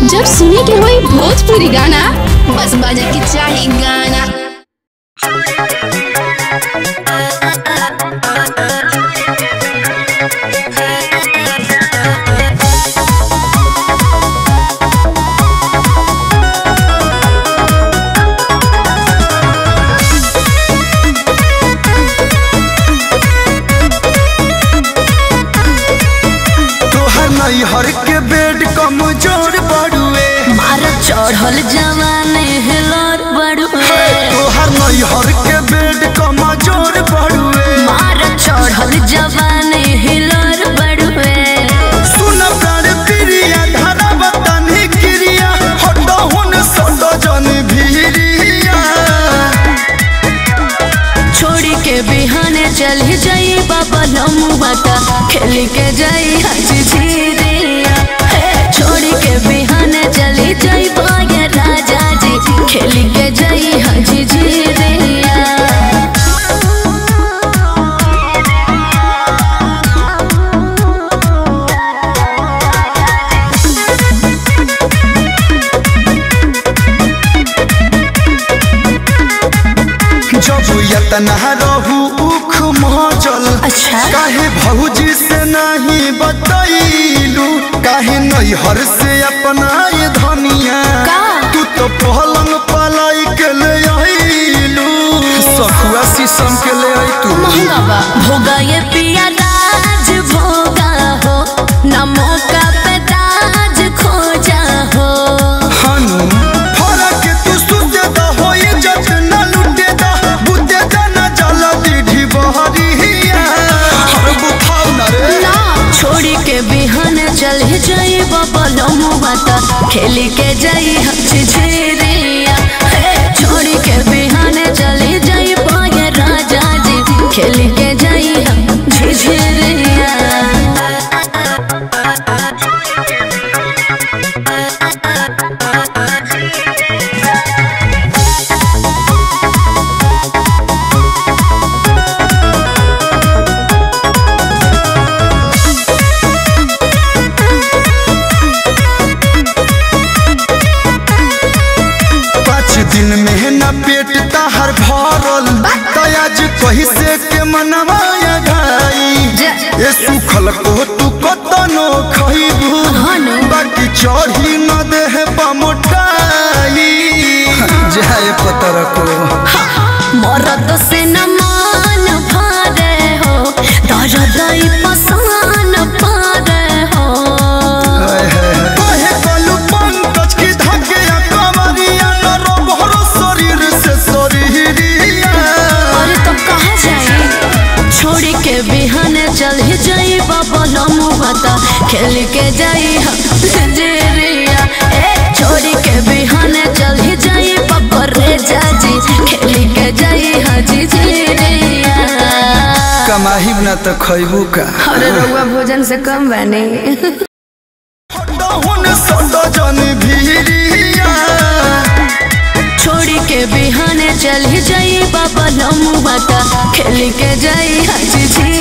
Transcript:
जब सुने के होई भोजपुरी गाना बस बजे के चाही गाना। हर के बेड कमजोर बड़ुए मारा चढ़ल जवाने हिलोर बड़ुए तोहर नैहर के बेड कमजोर बड़ुए मारा चढ़ल जवाने हिलोर बड़ुए सुन प्राण प्रिया धारा बतानी क्रिया हटो हुन सटो जन भीरिया छोड़ी के बिहाने चली जाई बाबा लमुआता खेल के जाई हाजी झीरिया छोड़ी के बिहाने चली जाई बागे राजा जी खेल के जाई हाजी झीरिया। जब यतना रहू उख महजल अच्छा काहे भौजी से नहीं बतैलू काहे नैहर से अपना ये धनिया तू तो पहलंग पलाई के ले आइलू सखुआ शीशम के ले आई तू महंगा बा भोगा ये पिया राज भोगा हो ना मौका पे दाज खोजा हो हनु फरक तू सुते द होई जत न लुटे द बुते द न जल दीढ़ी बहरिया हर बुखाव न रे ना छोड़ी के बिहान चल जाई बाबा लमुआता खेल के जाई हची झेरिया छोड़ी के बिहान चली जाई पाए राजा जी खेल के जाई हम झिझेरिया। दिन में न पेट ताहर भरल तयाज कही से के मनवाया घाई ए सुखल को तू कतनो खइबू बाकी चढ़ी न देह पमोटाई जाए पतर को मरद से न मान भारे हो दर्द पसान पारे हो कहे कलू पंकज की धके कमरिया न रोबहर शरीर से शरीरिया अरे तो कहाँ जाए छोड़ी के बिहान चल जाई बाबा लमुआता खेल के जाई हम जेरिया छोड़ी के बिहान चल जाई बाबा रे जाजी खेल के जाई हाजी जेरिया। कमाही न तो खइबू का अरे रउआ भोजन से कम बने छोड़ी के बिहाने चल जाई बाबा लमुआता खेल के जाई हाजी